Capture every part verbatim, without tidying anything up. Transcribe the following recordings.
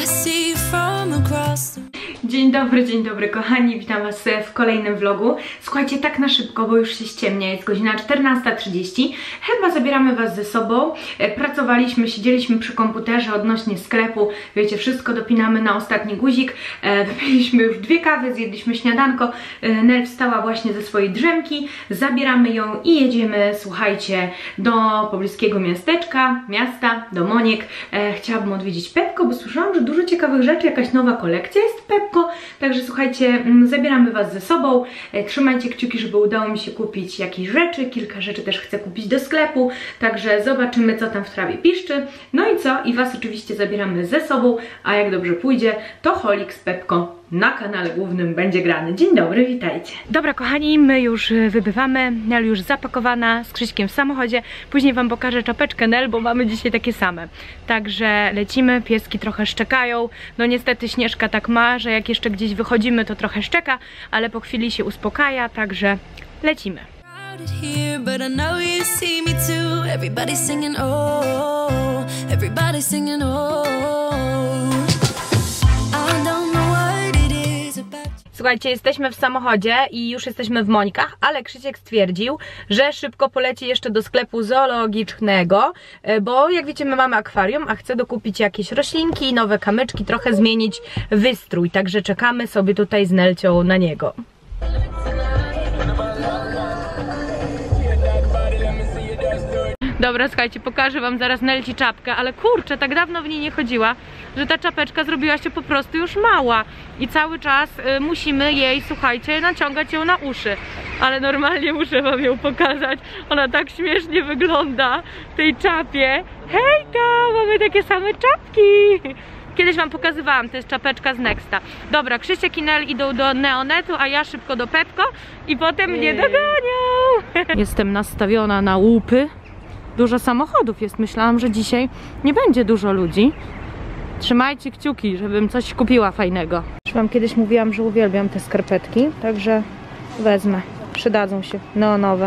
Dzień dobry, dzień dobry kochani, witam was w kolejnym vlogu. Słuchajcie, tak na szybko, bo już się ściemnia, jest godzina czternasta trzydzieści. Chyba zabieramy was ze sobą. Pracowaliśmy, siedzieliśmy przy komputerze odnośnie sklepu. Wiecie, wszystko dopinamy na ostatni guzik. Wypiliśmy już dwie kawy, zjedliśmy śniadanko. Nel wstała właśnie ze swojej drzemki. Zabieramy ją i jedziemy, słuchajcie, do pobliskiego miasteczka, miasta, do Moniek. Chciałabym odwiedzić Pepko, bo słyszałam, że dużo ciekawych rzeczy, jakaś nowa kolekcja jest Pepko. Także słuchajcie, zabieramy was ze sobą. Trzymajcie kciuki, żeby udało mi się kupić jakieś rzeczy. Kilka rzeczy też chcę kupić do sklepu. Także zobaczymy, co tam w trawie piszczy. No i co? I was oczywiście zabieramy ze sobą. A jak dobrze pójdzie, to Holik z Pepko na kanale głównym będzie grany. Dzień dobry, witajcie. Dobra kochani, my już wybywamy. Nel już zapakowana z Krzyśkiem w samochodzie. Później wam pokażę czapeczkę Nel, bo mamy dzisiaj takie same. Także lecimy, pieski trochę szczekają. No niestety Śnieżka tak ma, że jak jeszcze gdzieś wychodzimy, to trochę szczeka, ale po chwili się uspokaja, także lecimy. Słuchajcie, jesteśmy w samochodzie i już jesteśmy w Mońkach, ale Krzysiek stwierdził, że szybko poleci jeszcze do sklepu zoologicznego, bo jak wiecie, my mamy akwarium, a chcę dokupić jakieś roślinki, nowe kamyczki, trochę zmienić wystrój, także czekamy sobie tutaj z Nelcią na niego. Dobra, słuchajcie, pokażę wam zaraz Nelci czapkę, ale kurczę, tak dawno w niej nie chodziła, że ta czapeczka zrobiła się po prostu już mała i cały czas y, musimy jej, słuchajcie, naciągać ją na uszy, ale normalnie muszę wam ją pokazać, ona tak śmiesznie wygląda w tej czapie. Hejka, mamy takie same czapki! Kiedyś wam pokazywałam, to jest czapeczka z Nexta. Dobra, Krzysiek i Nel idą do Neonetu, a ja szybko do Pepko i potem mnie dogonią. Jestem nastawiona na łupy. Dużo samochodów jest, myślałam, że dzisiaj nie będzie dużo ludzi. Trzymajcie kciuki, żebym coś kupiła fajnego. Już wam kiedyś mówiłam, że uwielbiam te skarpetki, także wezmę. Przydadzą się neonowe.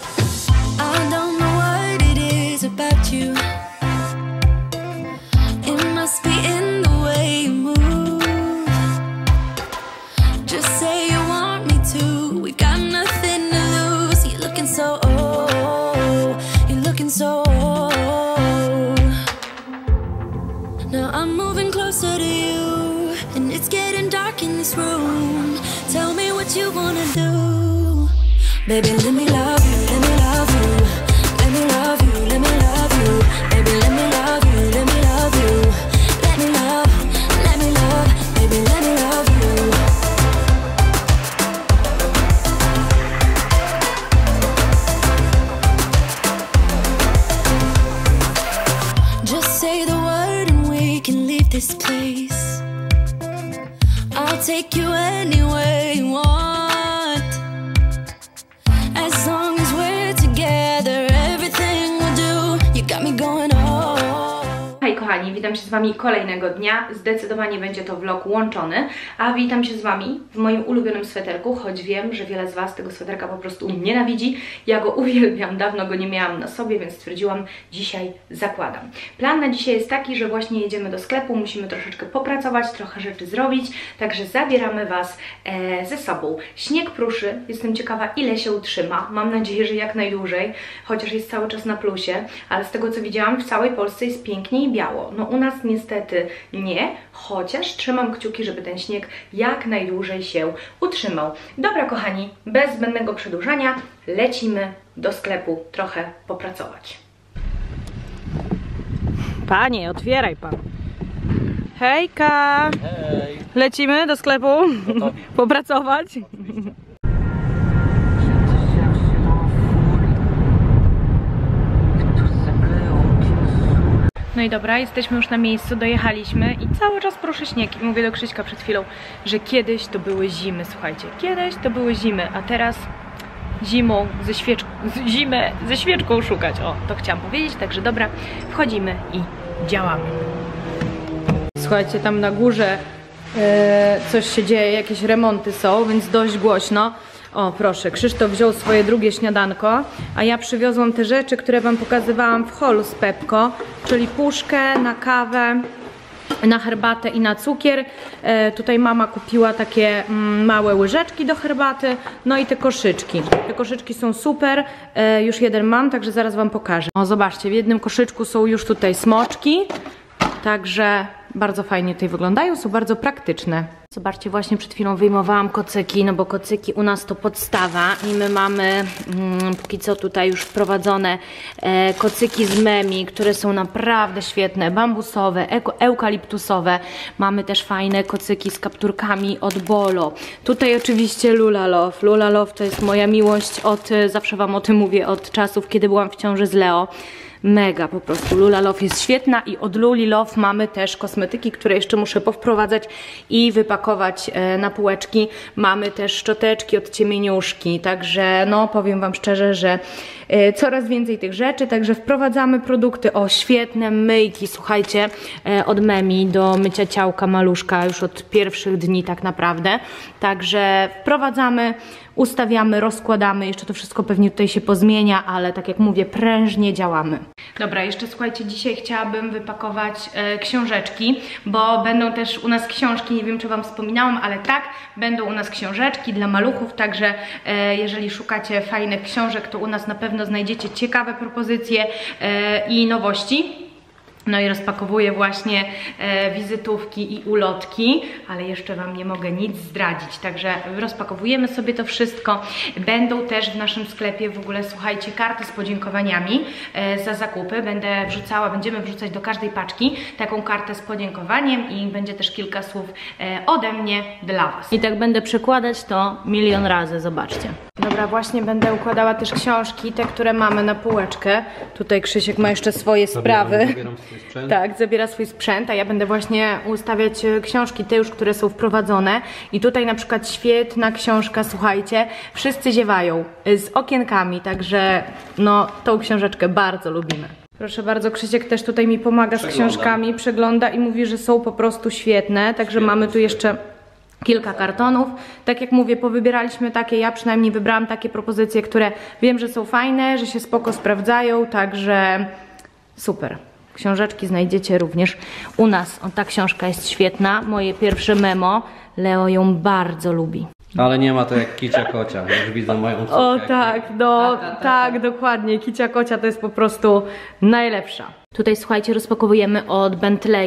Baby, let me love you, let me love you, let me love you, let me love you. Baby, let me love you, let me love you, let me love, let me love, baby, let me love you. Just say the word and we can leave this place. I'll take you anywhere you want. Hej kochani, witam się z wami kolejnego dnia. Zdecydowanie będzie to vlog łączony, a witam się z wami w moim ulubionym sweterku, choć wiem, że wiele z was tego sweterka po prostu nienawidzi. Ja go uwielbiam, dawno go nie miałam na sobie, więc stwierdziłam, dzisiaj zakładam. Plan na dzisiaj jest taki, że właśnie jedziemy do sklepu, musimy troszeczkę popracować, trochę rzeczy zrobić, także zabieramy was e, ze sobą. Śnieg pruszy, jestem ciekawa, ile się utrzyma. Mam nadzieję, że jak najdłużej, chociaż jest cały czas na plusie, ale z tego co widziałam, w całej Polsce jest pięknie i biało. No u nas niestety nie, chociaż trzymam kciuki, żeby ten śnieg jak najdłużej się utrzymał. Dobra kochani, bez zbędnego przedłużania lecimy do sklepu trochę popracować. Panie, otwieraj pan. Hejka! Hej! Lecimy do sklepu popracować. No i dobra, jesteśmy już na miejscu, dojechaliśmy i cały czas pruszy śnieg. I mówię do Krzyśka przed chwilą, że kiedyś to były zimy, słuchajcie. Kiedyś to były zimy, a teraz zimą ze świeczką, z zimę ze świeczką szukać. O, to chciałam powiedzieć, także dobra, wchodzimy i działamy. Słuchajcie, tam na górze e, coś się dzieje, jakieś remonty są, więc dość głośno. O, proszę, Krzysztof wziął swoje drugie śniadanko, a ja przywiozłam te rzeczy, które wam pokazywałam w holu z Pepko, czyli puszkę na kawę na herbatę i na cukier. E, tutaj mama kupiła takie mm, małe łyżeczki do herbaty, no i te koszyczki. Te koszyczki są super, e, już jeden mam, także zaraz wam pokażę. O, zobaczcie, w jednym koszyczku są już tutaj smoczki, także bardzo fajnie tutaj wyglądają, są bardzo praktyczne. Zobaczcie, właśnie przed chwilą wyjmowałam kocyki, no bo kocyki u nas to podstawa i my mamy mm, póki co tutaj już wprowadzone e, kocyki z Memi, które są naprawdę świetne, bambusowe, eukaliptusowe. Mamy też fajne kocyki z kapturkami od Bolo. Tutaj oczywiście Lula Love. Lula Love to jest moja miłość od, zawsze wam o tym mówię, od czasów, kiedy byłam w ciąży z Leo. Mega po prostu, Lula Love jest świetna i od Luli Love mamy też kosmetyki, które jeszcze muszę powprowadzać i wypakować na półeczki. Mamy też szczoteczki od Ciemieniuszki, także no powiem wam szczerze, że coraz więcej tych rzeczy, także wprowadzamy produkty, o świetne myjki, słuchajcie, od Memi do mycia ciałka maluszka już od pierwszych dni tak naprawdę, także wprowadzamy, ustawiamy, rozkładamy, jeszcze to wszystko pewnie tutaj się pozmienia, ale tak jak mówię, prężnie działamy. Dobra, jeszcze słuchajcie, dzisiaj chciałabym wypakować e, książeczki, bo będą też u nas książki, nie wiem czy wam wspominałam, ale tak, będą u nas książeczki dla maluchów, także e, jeżeli szukacie fajnych książek, to u nas na pewno znajdziecie ciekawe propozycje e, i nowości. No i rozpakowuję właśnie e, wizytówki i ulotki, ale jeszcze wam nie mogę nic zdradzić, także rozpakowujemy sobie to wszystko. Będą też w naszym sklepie w ogóle, słuchajcie, karty z podziękowaniami e, za zakupy. Będę wrzucała, będziemy wrzucać do każdej paczki taką kartę z podziękowaniem i będzie też kilka słów e, ode mnie dla was. I tak będę przekładać to milion razy, zobaczcie. Dobra, właśnie będę układała też książki, te, które mamy na półeczkę. Tutaj Krzysiek ma jeszcze swoje sprawy. Zabieram swój sprzęt. Tak, zabiera swój sprzęt, a ja będę właśnie ustawiać książki, te już, które są wprowadzone. I tutaj na przykład świetna książka, słuchajcie, Wszyscy ziewają, z okienkami, także no tą książeczkę bardzo lubimy. Proszę bardzo, Krzysiek też tutaj mi pomaga z książkami, przegląda i mówi, że są po prostu świetne, także świetne, mamy tu jeszcze kilka kartonów. Tak jak mówię, powybieraliśmy takie, ja przynajmniej wybrałam takie propozycje, które wiem, że są fajne, że się spoko sprawdzają, także super. Książeczki znajdziecie również u nas. O, ta książka jest świetna, moje pierwsze memo. Leo ją bardzo lubi. Ale nie ma to jak Kicia Kocia, już widzę moją córkę. O tak, no tak, dokładnie. Kicia Kocia to jest po prostu najlepsza. Tutaj słuchajcie, rozpakowujemy od Bentleya,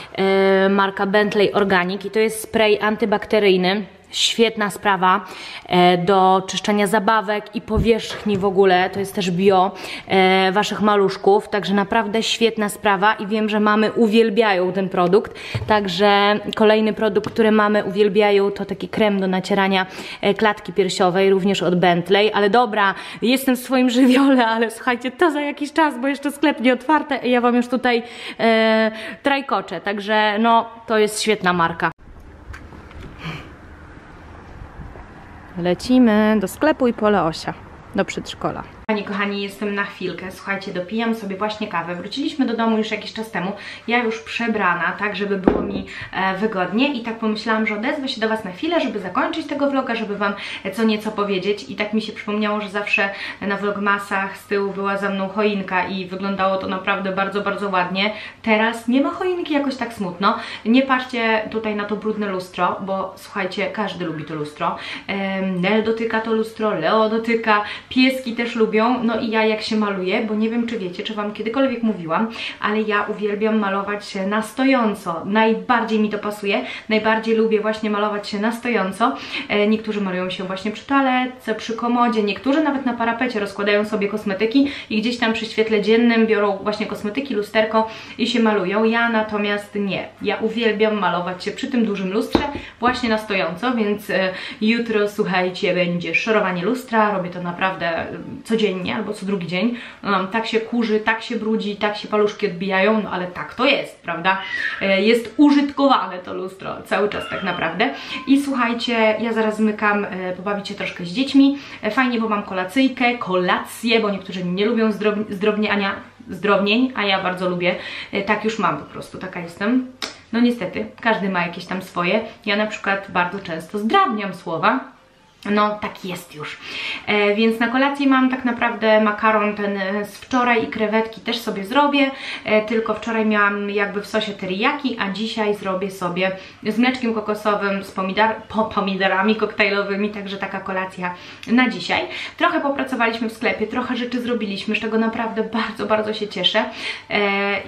yy, marka Bentley Organic i to jest spray antybakteryjny. Świetna sprawa e, do czyszczenia zabawek i powierzchni w ogóle, to jest też bio e, waszych maluszków, także naprawdę świetna sprawa i wiem, że mamy uwielbiają ten produkt, także kolejny produkt, który mamy uwielbiają, to taki krem do nacierania e, klatki piersiowej, również od Bentley, ale dobra, jestem w swoim żywiole, ale słuchajcie, to za jakiś czas, bo jeszcze sklep nie otwarty i ja wam już tutaj e, trajkoczę, także no, to jest świetna marka. Lecimy do sklepu i po Leosia, do przedszkola. Kochani, kochani, jestem na chwilkę, słuchajcie, dopijam sobie właśnie kawę. Wróciliśmy do domu już jakiś czas temu, ja już przebrana, tak, żeby było mi e, wygodnie i tak pomyślałam, że odezwę się do was na chwilę, żeby zakończyć tego vloga, żeby wam co nieco powiedzieć i tak mi się przypomniało, że zawsze na vlogmasach z tyłu była za mną choinka i wyglądało to naprawdę bardzo, bardzo ładnie. Teraz nie ma choinki, jakoś tak smutno. Nie patrzcie tutaj na to brudne lustro, bo słuchajcie, każdy lubi to lustro. E, Nel dotyka to lustro, Leo dotyka, pieski też lubią. No i ja jak się maluję, bo nie wiem czy wiecie, czy wam kiedykolwiek mówiłam, ale ja uwielbiam malować się na stojąco. Najbardziej mi to pasuje, najbardziej lubię właśnie malować się na stojąco. E, niektórzy malują się właśnie przy toaletce, przy komodzie, niektórzy nawet na parapecie rozkładają sobie kosmetyki i gdzieś tam przy świetle dziennym biorą właśnie kosmetyki, lusterko i się malują. Ja natomiast nie. Ja uwielbiam malować się przy tym dużym lustrze właśnie na stojąco, więc e, jutro, słuchajcie, będzie szorowanie lustra. Robię to naprawdę codziennie albo co drugi dzień. No, tak się kurzy, tak się brudzi, tak się paluszki odbijają, no ale tak to jest, prawda? E, jest użytkowane to lustro cały czas tak naprawdę. I słuchajcie, ja zaraz zmykam, e, pobawić się troszkę z dziećmi. E, fajnie, bo mam kolacyjkę, kolację, bo niektórzy nie lubią zdrob zdrobnienia, zdrobnień, a ja bardzo lubię. E, tak już mam po prostu, taka jestem. No niestety, każdy ma jakieś tam swoje. Ja na przykład bardzo często zdrabniam słowa. No, tak jest już. E, więc na kolację mam tak naprawdę makaron ten z wczoraj i krewetki też sobie zrobię, e, tylko wczoraj miałam jakby w sosie teriyaki, a dzisiaj zrobię sobie z mleczkiem kokosowym, z pomidor po pomidorami koktajlowymi, także taka kolacja na dzisiaj. Trochę popracowaliśmy w sklepie, trochę rzeczy zrobiliśmy, z czego naprawdę bardzo, bardzo się cieszę. E,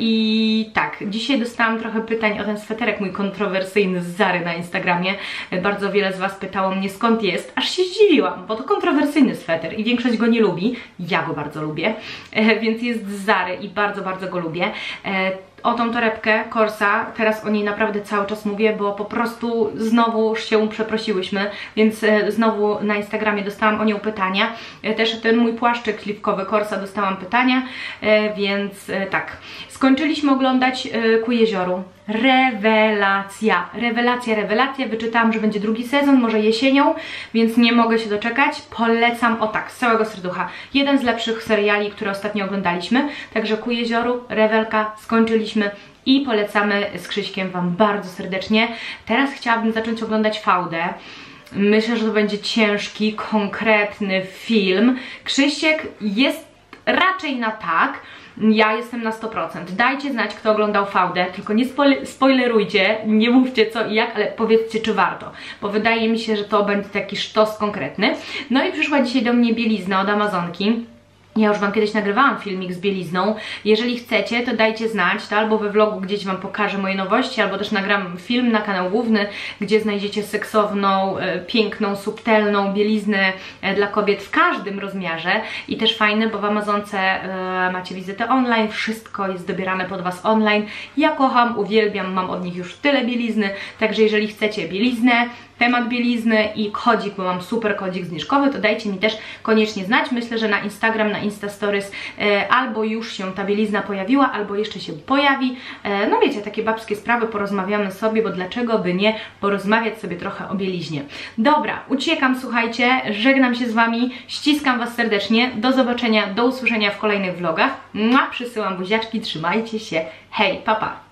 I tak, dzisiaj dostałam trochę pytań o ten sweterek mój kontrowersyjny z Zary na Instagramie. E, bardzo wiele z Was pytało mnie, skąd jest. Aż się zdziwiłam, bo to kontrowersyjny sweter i większość go nie lubi. Ja go bardzo lubię, e, więc jest z Zary i bardzo, bardzo go lubię. E, o tą torebkę Corsa, teraz o niej naprawdę cały czas mówię, bo po prostu znowu się przeprosiłyśmy, więc e, znowu na Instagramie dostałam o nią pytania. E, też ten mój płaszczyk śliwkowy Corsa dostałam pytania, e, więc e, tak. Skończyliśmy oglądać e, Ku jezioru. Rewelacja, rewelacja, rewelacja. Wyczytałam, że będzie drugi sezon, może jesienią, więc nie mogę się doczekać. Polecam, o tak, z całego serducha. Jeden z lepszych seriali, które ostatnio oglądaliśmy. Także Ku jezioru, rewelka, skończyliśmy i polecamy z Krzyśkiem Wam bardzo serdecznie. Teraz chciałabym zacząć oglądać Faudę. Myślę, że to będzie ciężki, konkretny film. Krzysiek jest raczej na tak. Ja jestem na sto procent. Dajcie znać, kto oglądał Faudę, tylko nie spoil spoilerujcie, nie mówcie co i jak, ale powiedzcie, czy warto, bo wydaje mi się, że to będzie taki sztos konkretny. No i przyszła dzisiaj do mnie bielizna od Amazonki. Ja już Wam kiedyś nagrywałam filmik z bielizną. Jeżeli chcecie, to dajcie znać, to albo we vlogu gdzieś Wam pokażę moje nowości, albo też nagram film na kanał główny, gdzie znajdziecie seksowną, e, piękną, subtelną bieliznę e, dla kobiet w każdym rozmiarze. I też fajne, bo w Amazonce e, macie wizytę online, wszystko jest dobierane pod Was online. Ja kocham, uwielbiam, mam od nich już tyle bielizny, także jeżeli chcecie bieliznę, temat bielizny i kodzik, bo mam super kodzik zniżkowy, to dajcie mi też koniecznie znać. Myślę, że na Instagram, na Insta Stories e, albo już się ta bielizna pojawiła, albo jeszcze się pojawi. E, no wiecie, takie babskie sprawy, porozmawiamy sobie, bo dlaczego by nie porozmawiać sobie trochę o bieliźnie. Dobra, uciekam, słuchajcie, żegnam się z Wami, ściskam Was serdecznie, do zobaczenia, do usłyszenia w kolejnych vlogach. Mua, przysyłam buziaczki, trzymajcie się, hej, pa pa!